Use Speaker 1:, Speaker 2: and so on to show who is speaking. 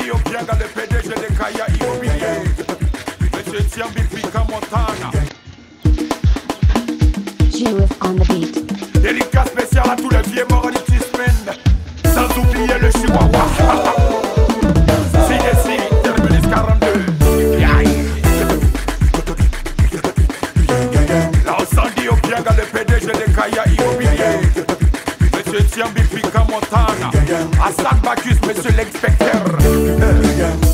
Speaker 1: Sandio Biaga, le PDG de Kaya Immobilier. Monsieur Tiambi Pika Montana.
Speaker 2: Jewith on the beat.
Speaker 1: Délicat spécial à tous les vieux morts du semaine. Sans oublier le Chihuahua. CDC, Terminus 42. Là, Sandio Biaga, le PDG de Kaya Immobilier. Monsieur Tiambi Pika Montana. Hassan Bacchus, monsieur l'inspecteur.